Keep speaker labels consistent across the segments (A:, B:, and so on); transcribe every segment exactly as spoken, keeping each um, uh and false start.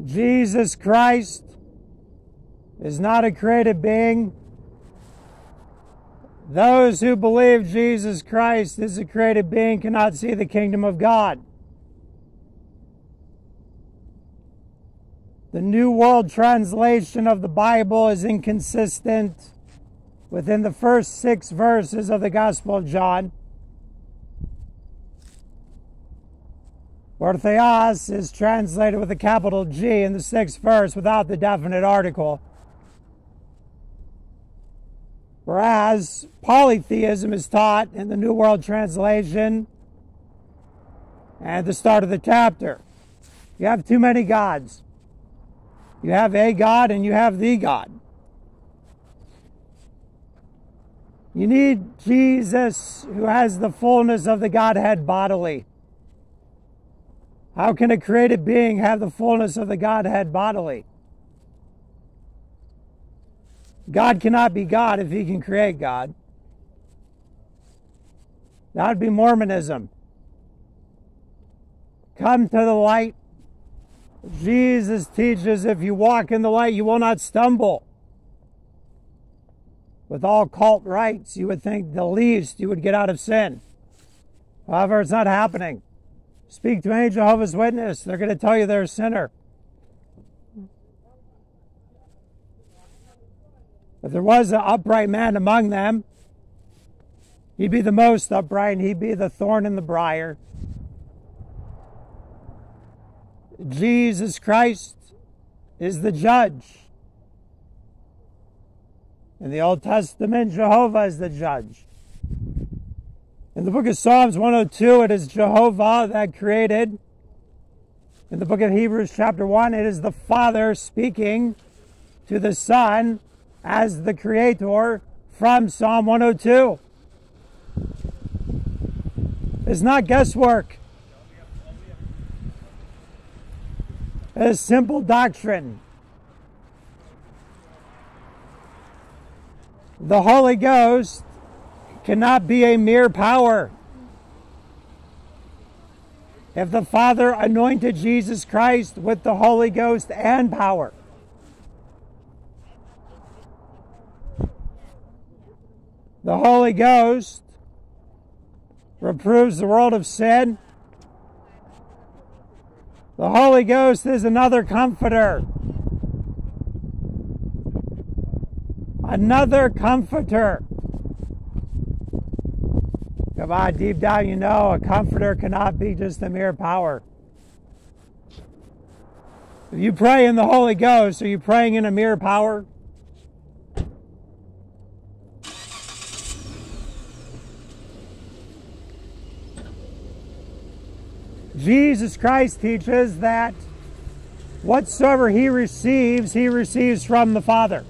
A: Jesus Christ is not a created being. Those who believe Jesus Christ is a created being cannot see the kingdom of God. The New World Translation of the Bible is inconsistent within the first six verses of the Gospel of John. Ortheos is translated with a capital G in the sixth verse without the definite article. Whereas polytheism is taught in the New World Translation at the start of the chapter. You have too many gods. You have a God and you have the God. You need Jesus who has the fullness of the Godhead bodily. How can a created being have the fullness of the Godhead bodily? God cannot be God if he can create God. That would be Mormonism. Come to the light. Jesus teaches if you walk in the light, you will not stumble. With all cult rites, you would think the least you would get out of sin. However, it's not happening. Speak to any Jehovah's Witness. They're going to tell you they're a sinner. If there was an upright man among them, he'd be the most upright and he'd be the thorn in the briar. Jesus Christ is the judge. In the Old Testament, Jehovah is the judge. In the book of Psalms one oh two, it is Jehovah that created. In the book of Hebrews chapter one, it is the Father speaking to the Son as the Creator from Psalm one oh two. It's not guesswork. It is simple doctrine. The Holy Ghost cannot be a mere power. If the Father anointed Jesus Christ with the Holy Ghost and power, the Holy Ghost reproves the world of sin. The Holy Ghost is another comforter. Another comforter. Come on, deep down you know a comforter cannot be just a mere power. If you pray in the Holy Ghost, are you praying in a mere power? Jesus Christ teaches that whatsoever he receives, he receives from the Father.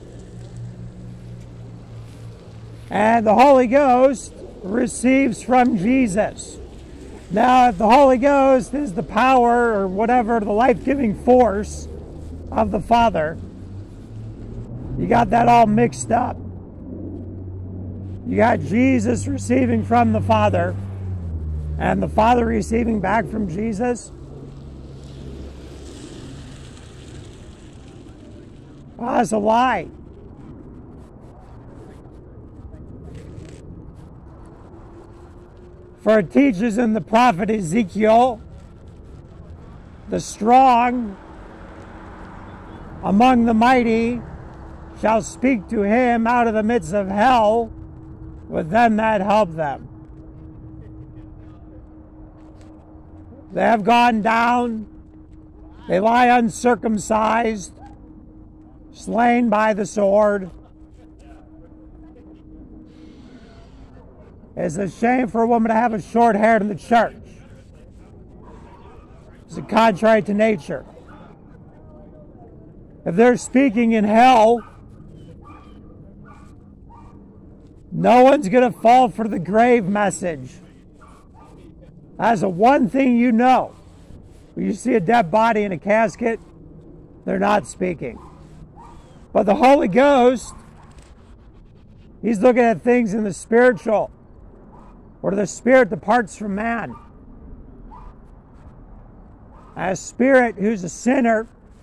A: And the Holy Ghost receives from Jesus. Now, if the Holy Ghost is the power or whatever, the life-giving force of the Father, you got that all mixed up. You got Jesus receiving from the Father and the Father receiving back from Jesus. Well, that's a lie. For it teaches in the prophet Ezekiel, the strong among the mighty shall speak to him out of the midst of hell with them that help them. They have gone down, they lie uncircumcised, slain by the sword. It's a shame for a woman to have a short hair in the church. It's contrary to nature. If they're speaking in hell, no one's going to fall for the grave message. That's the one thing you know. When you see a dead body in a casket, they're not speaking. But the Holy Ghost, he's looking at things in the spiritual, where the spirit departs from man. A spirit who's a sinner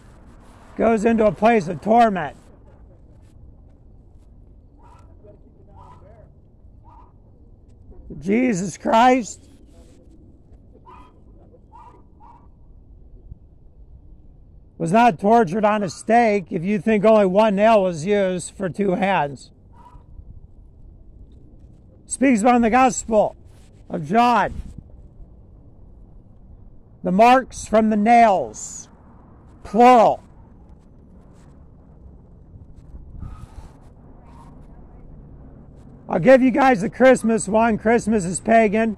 A: goes into a place of torment. Jesus Christ was not tortured on a stake if you think only one nail was used for two hands. Speaks about in the Gospel of John. The marks from the nails, plural. I'll give you guys the Christmas one. Christmas is pagan.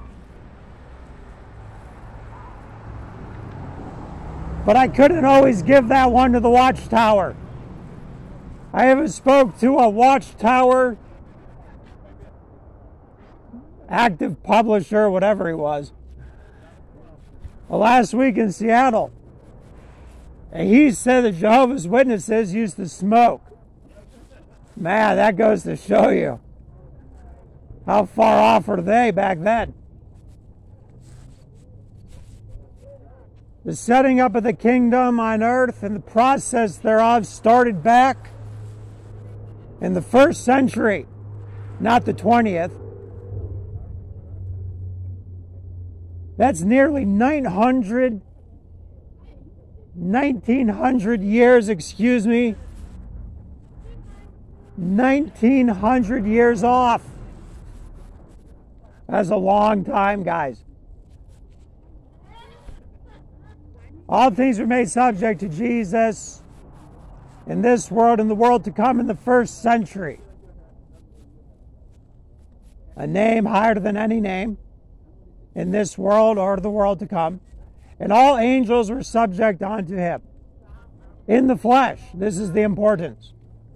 A: But I couldn't always give that one to the Watchtower. I even spoke to a Watchtower active publisher, whatever he was, last week in Seattle. And he said that Jehovah's Witnesses used to smoke. Man, that goes to show you how far off were they back then. The setting up of the kingdom on earth and the process thereof started back in the first century, not the twentieth. That's nearly nine hundred, nineteen hundred years, excuse me. nineteen hundred years off. That's a long time, guys. All things were made subject to Jesus in this world and the world to come in the first century. A name higher than any name in this world or the world to come. And all angels were subject unto him. In the flesh. This is the importance.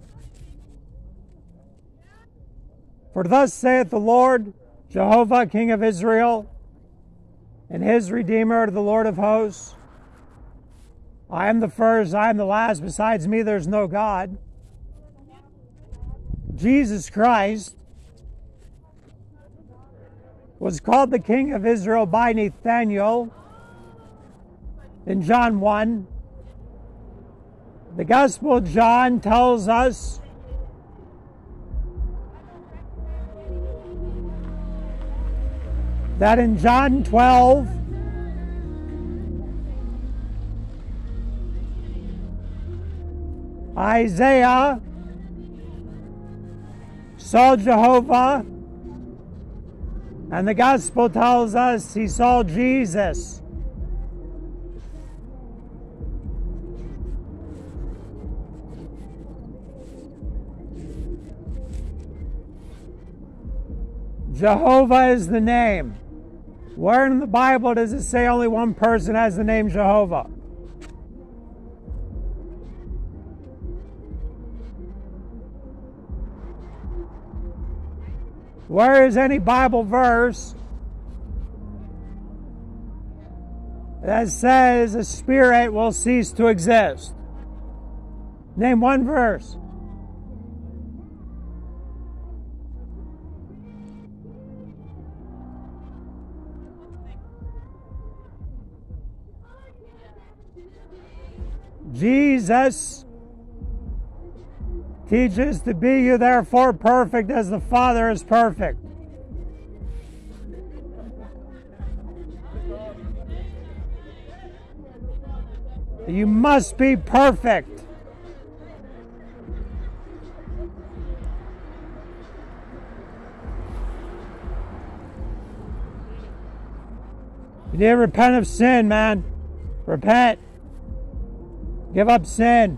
A: For thus saith the Lord, Jehovah, King of Israel, and his Redeemer, the Lord of hosts. I am the first, I am the last. Besides me, there's no God. Jesus Christ was called the King of Israel by Nathanael in John one. The Gospel of John tells us that in John twelve, Isaiah saw Jehovah, and the Gospel tells us he saw Jesus. Jehovah is the name. Where in the Bible does it say only one person has the name Jehovah? Where is any Bible verse that says a spirit will cease to exist? Name one verse. Jesus teaches to be you therefore perfect as the Father is perfect. You must be perfect. You need to repent of sin, man. Repent. Give up sin.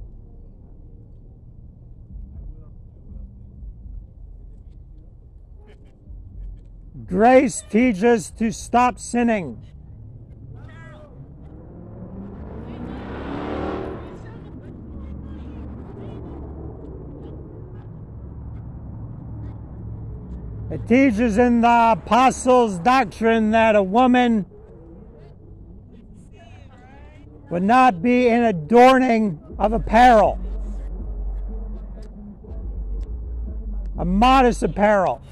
A: Grace teaches to stop sinning. It teaches in the apostles' doctrine that a woman would not be in adorning of apparel, a modest apparel.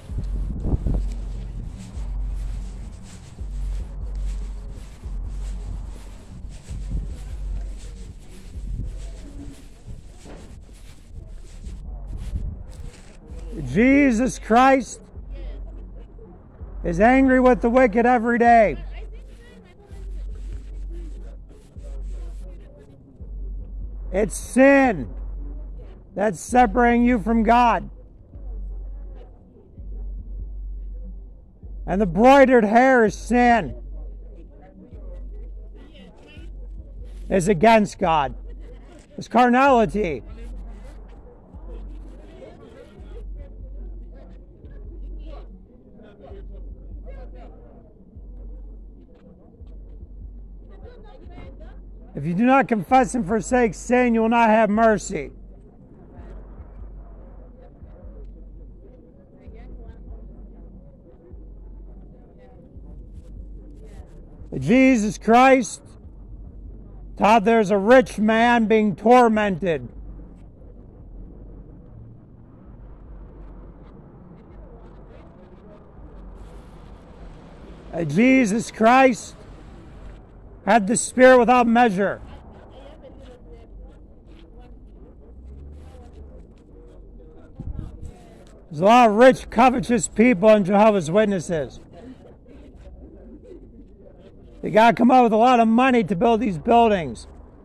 A: Jesus Christ is angry with the wicked every day. It's sin that's separating you from God. And the broidered hair is sin. Is against God. It's carnality. If you do not confess and forsake sin, you will not have mercy. Jesus Christ taught there's a rich man being tormented. Jesus Christ had the Spirit without measure. There's a lot of rich, covetous people in Jehovah's Witnesses. They got to come up with a lot of money to build these buildings.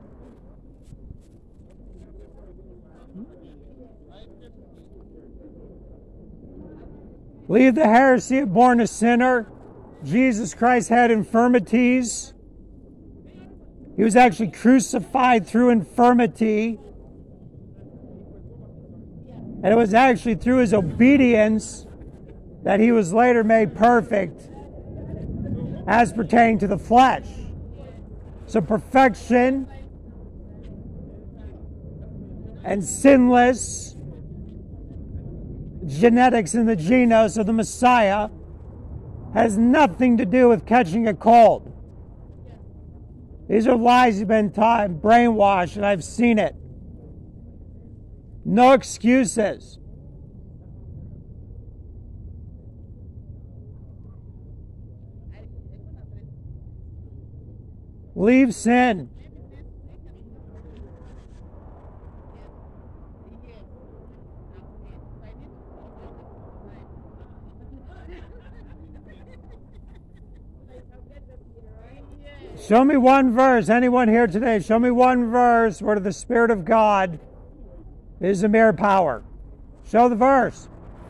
A: Leave the heresy of born a sinner. Jesus Christ had infirmities. He was actually crucified through infirmity. And it was actually through his obedience that he was later made perfect as pertaining to the flesh. So perfection and sinless genetics in the genos of the Messiah has nothing to do with catching a cold. These are lies you've been taught and brainwashed, and I've seen it. No excuses. Leave sin. Show me one verse. Anyone here today, show me one verse where the Spirit of God is a mere power. Show the verse.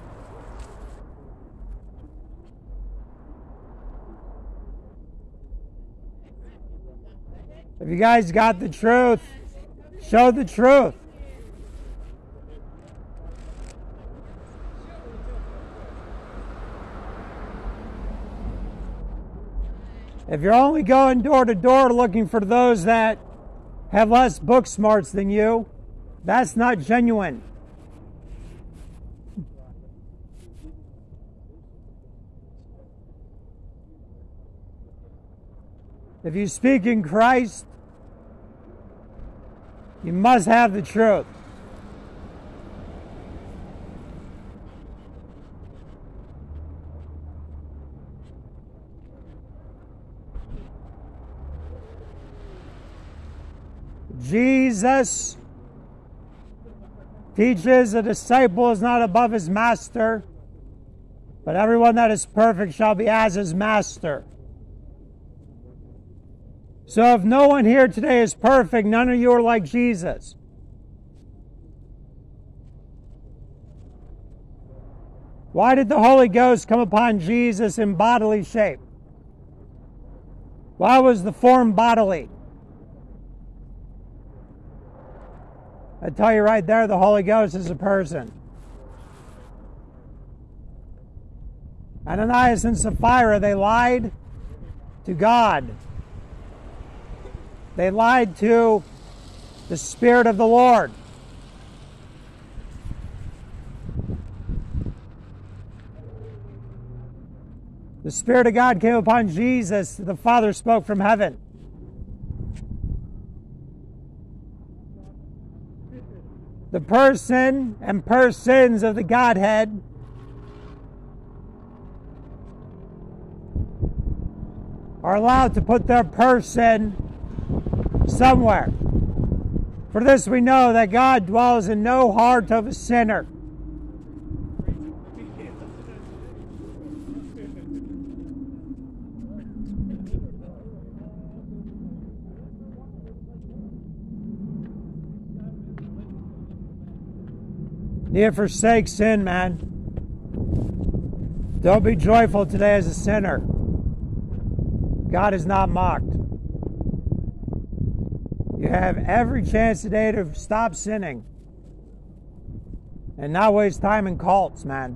A: If you guys got the truth, show the truth. If you're only going door to door looking for those that have less book smarts than you, that's not genuine. If you speak in Christ, you must have the truth. Jesus teaches a disciple is not above his master, but everyone that is perfect shall be as his master. So if no one here today is perfect, none of you are like Jesus. Why did the Holy Ghost come upon Jesus in bodily shape? Why was the form bodily? I tell you right there, the Holy Ghost is a person. Ananias and Sapphira, they lied to God. They lied to the Spirit of the Lord. The Spirit of God came upon Jesus. The Father spoke from heaven. The person and persons of the Godhead are allowed to put their person somewhere. For this we know that God dwells in no heart of a sinner. You forsake sin, man. Don't be joyful today as a sinner. God is not mocked. You have every chance today to stop sinning and not waste time in cults, man.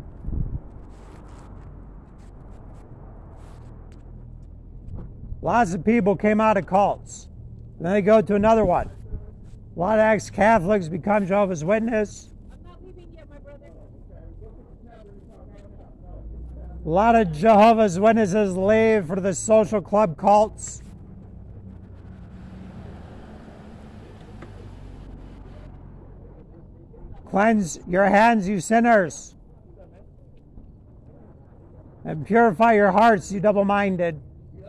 A: Lots of people came out of cults. Then they go to another one. A lot of ex-Catholics become Jehovah's Witness.
B: I'm not leaving yet, my brother.
A: A lot of Jehovah's Witnesses leave for the social club cults. Cleanse your hands, you sinners. And purify your hearts, you double-minded.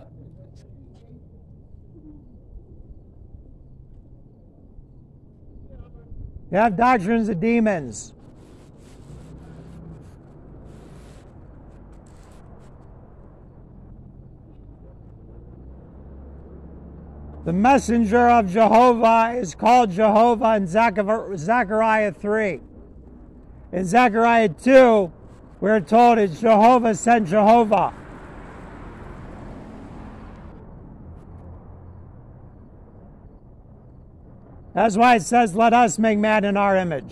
A: You have doctrines of demons. The messenger of Jehovah is called Jehovah in Zechariah three. In Zechariah two, we're told it's Jehovah sent Jehovah. That's why it says, let us make man in our image.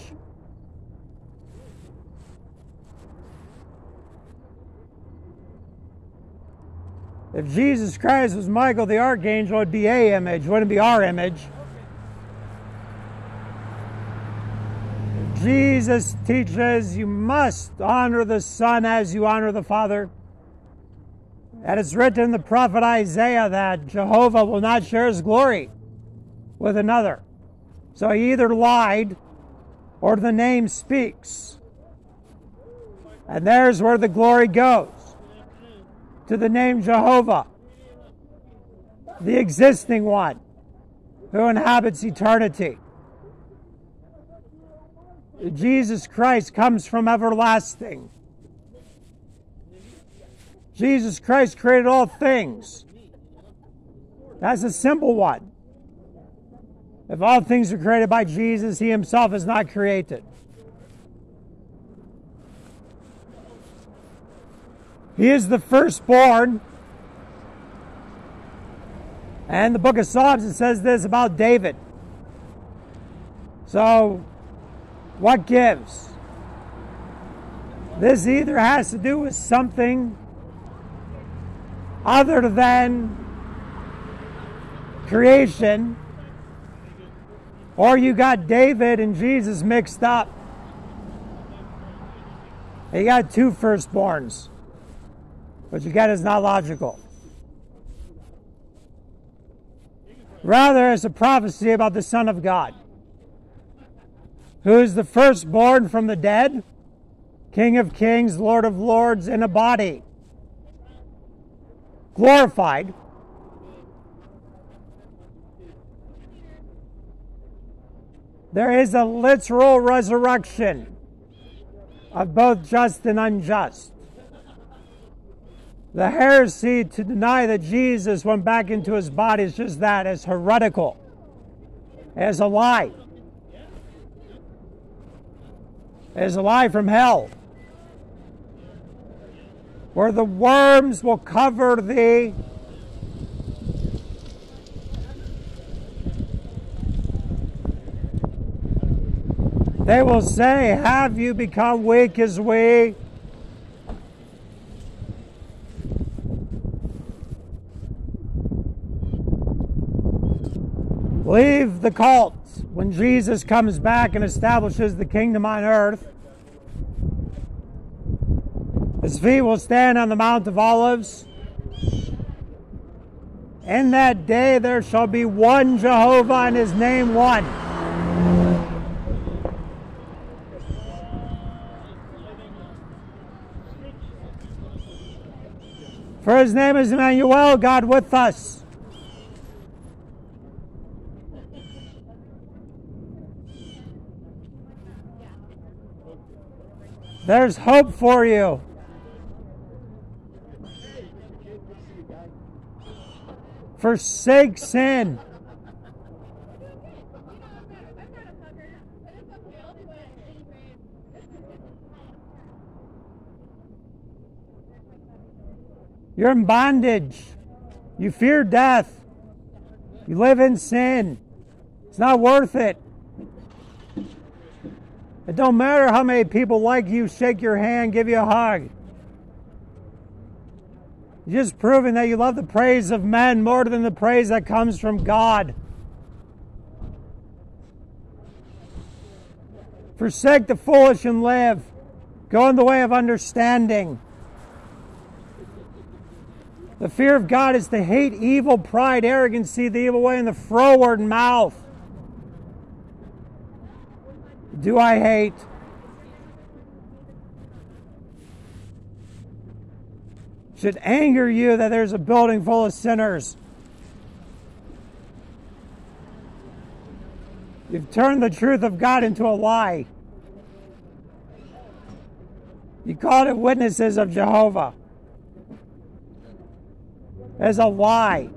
A: If Jesus Christ was Michael the Archangel, it would be a image, it wouldn't be our image. Jesus teaches you must honor the Son as you honor the Father. And it's written in the prophet Isaiah that Jehovah will not share his glory with another. So he either lied or the name speaks. And there's where the glory goes. To the name Jehovah, the existing one who inhabits eternity. Jesus Christ comes from everlasting. Jesus Christ created all things. That's a simple one. If all things are created by Jesus, he himself is not created. He is the firstborn. And the book of Psalms, it says this about David. So, what gives? This either has to do with something other than creation, or you got David and Jesus mixed up. You got two firstborns. What you get is not logical. Rather, it's a prophecy about the Son of God, who is the firstborn from the dead, King of kings, Lord of lords, in a body, glorified. There is a literal resurrection of both just and unjust. The heresy to deny that Jesus went back into his body is just that, it's heretical. It's a lie. It's a lie from hell, where the worms will cover thee. They will say, have you become weak as we? Leave the cult when Jesus comes back and establishes the kingdom on earth. His feet will stand on the Mount of Olives. In that day there shall be one Jehovah and his name one. For his name is Emmanuel, God with us. There's hope for you. Forsake sin. You're in bondage. You fear death. You live in sin. It's not worth it. It don't matter how many people like you, shake your hand, give you a hug. You're just proving that you love the praise of men more than the praise that comes from God. Forsake the foolish and live. Go in the way of understanding. The fear of God is to hate evil, pride, arrogancy, the evil way, and the froward mouth. Do I hate? Should anger you that there's a building full of sinners. You've turned the truth of God into a lie. You called it witnesses of Jehovah. It's a lie.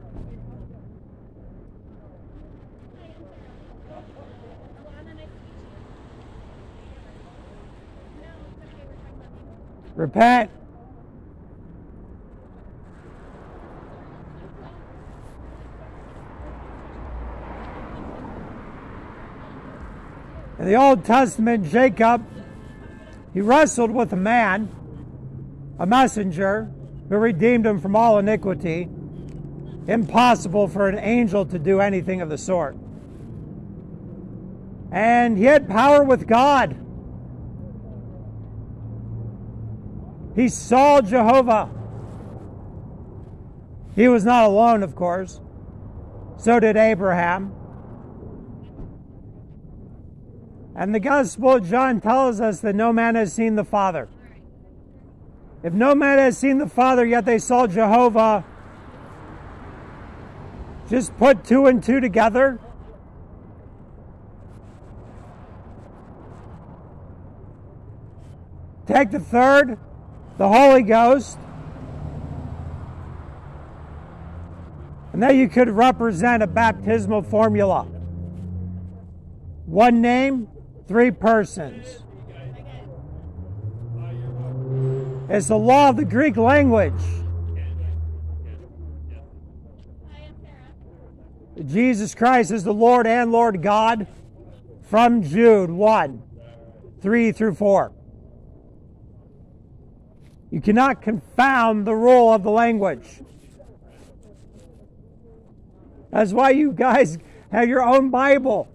A: Repent. In the Old Testament, Jacob, he wrestled with a man, a messenger, who redeemed him from all iniquity. Impossible for an angel to do anything of the sort. And he had power with God. He saw Jehovah. He was not alone, of course. So did Abraham. And the Gospel of John tells us that no man has seen the Father. If no man has seen the Father, yet they saw Jehovah, just put two and two together. Take the third, the Holy Ghost, and then you could represent a baptismal formula. One name, three persons. It's the law of the Greek language. Jesus Christ is the Lord and Lord God from Jude one, three through four. You cannot confound the rule of the language. That's why you guys have your own Bible.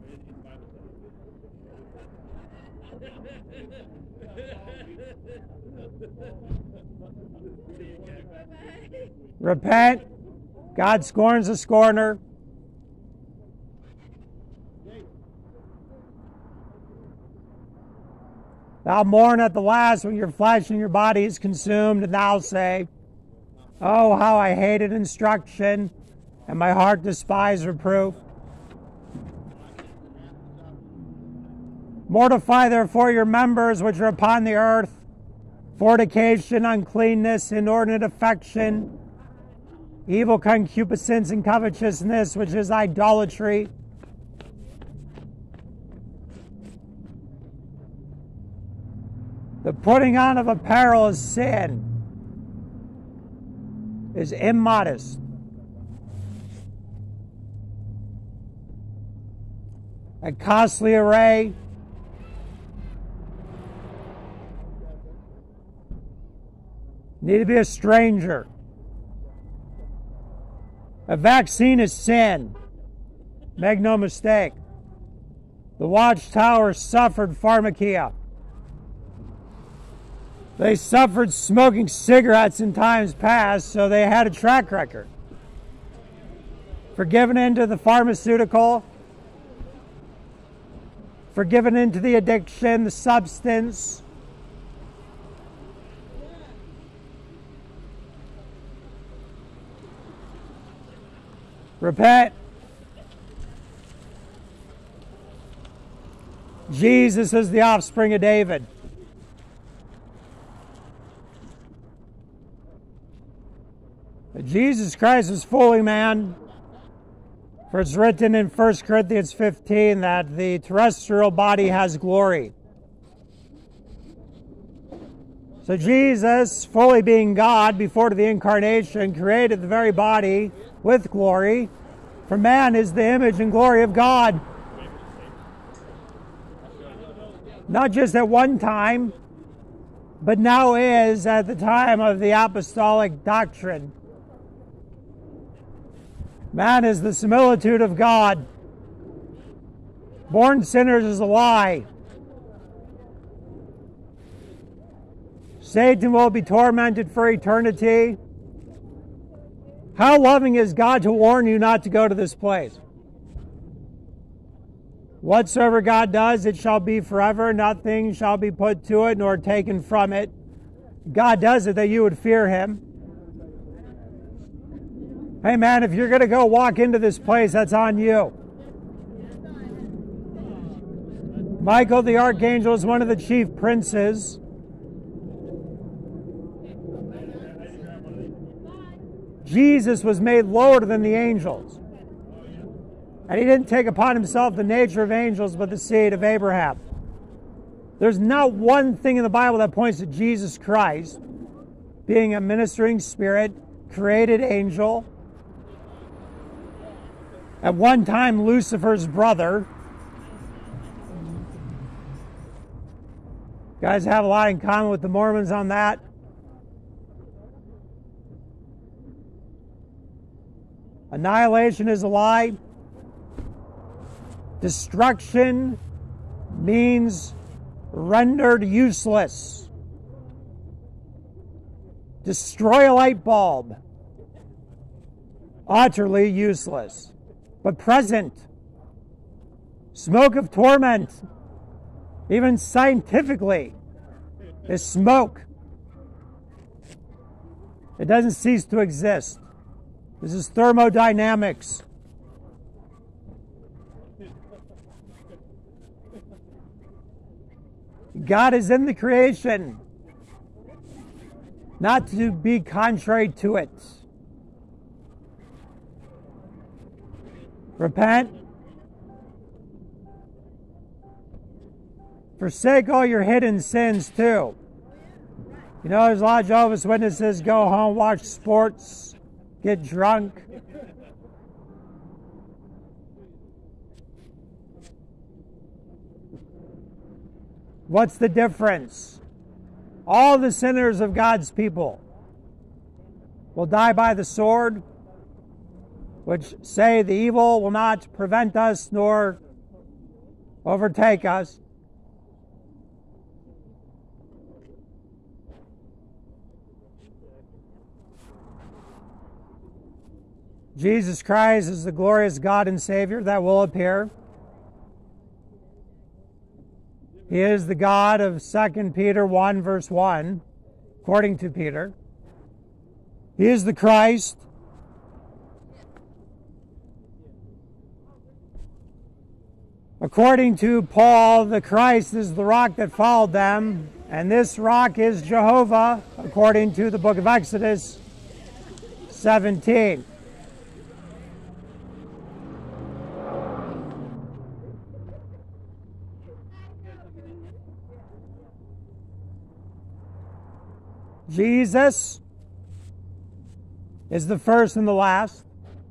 A: Repent. God scorns a scorner. Thou mourn at the last when your flesh and your body is consumed, and thou say, oh, how I hated instruction, and my heart despised reproof. Mortify therefore your members which are upon the earth, fornication, uncleanness, inordinate affection, evil concupiscence and covetousness, which is idolatry. The putting on of apparel is sin, is immodest. A costly array, need to be a stranger. A vaccine is sin. Make no mistake. The Watchtower suffered pharmakia. They suffered smoking cigarettes in times past, so they had a track record. Forgiven into the pharmaceutical, forgiven into the addiction, the substance. Repent. Jesus is the offspring of David. Jesus Christ is fully man. For it's written in First Corinthians fifteen that the terrestrial body has glory. So Jesus, fully being God before the incarnation, created the very body with glory. For man is the image and glory of God. Not just at one time, but now is at the time of the apostolic doctrine. Man is the similitude of God. Born sinners is a lie. Satan will be tormented for eternity. How loving is God to warn you not to go to this place? Whatsoever God does, it shall be forever. Nothing shall be put to it, nor taken from it. God does it that you would fear him. Hey man, if you're going to go walk into this place, that's on you. Michael the archangel is one of the chief princes. Jesus was made lower than the angels. And he didn't take upon himself the nature of angels, but the seed of Abraham. There's not one thing in the Bible that points to Jesus Christ being a ministering spirit, created angel, at one time Lucifer's brother. You guys have a lot in common with the Mormons on that. Annihilation is a lie. Destruction means rendered useless. Destroy a light bulb. Utterly useless. But present. Smoke of torment. Even scientifically, is smoke. It doesn't cease to exist. This is thermodynamics. God is in the creation, not to be contrary to it. Repent. Forsake all your hidden sins too. You know, there's a lot of Jehovah's Witnesses go home, watch sports, get drunk. What's the difference? All the sinners of God's people will die by the sword, which say the evil will not prevent us nor overtake us. Jesus Christ is the glorious God and Savior that will appear. He is the God of Second Peter one, verse one, according to Peter. He is the Christ. According to Paul, the Christ is the rock that followed them, and this rock is Jehovah, according to the book of Exodus seventeen. Jesus is the first and the last.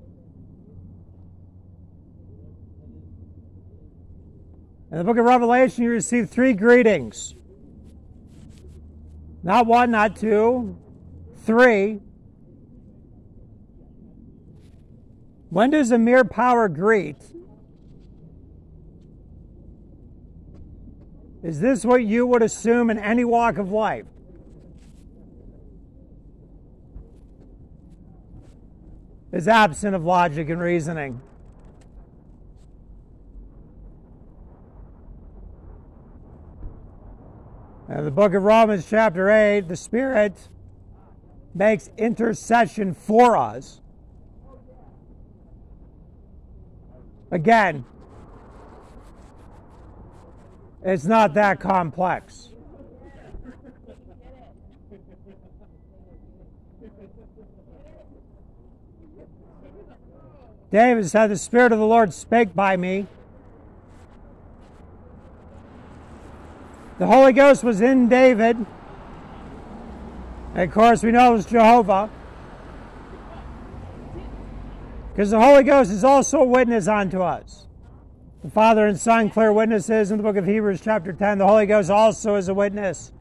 A: In the book of Revelation, you receive three greetings. Not one, not two, three. When does a mere power greet? Is this what you would assume in any walk of life? Is absent of logic and reasoning. In the book of Romans chapter eight, the Spirit makes intercession for us. Again, it's not that complex. David said, the Spirit of the Lord spake by me. The Holy Ghost was in David And of course, we know it's Jehovah. Because the Holy Ghost is also a witness unto us. The Father and Son, clear witnesses in the book of Hebrews chapter ten. The Holy Ghost also is a witness.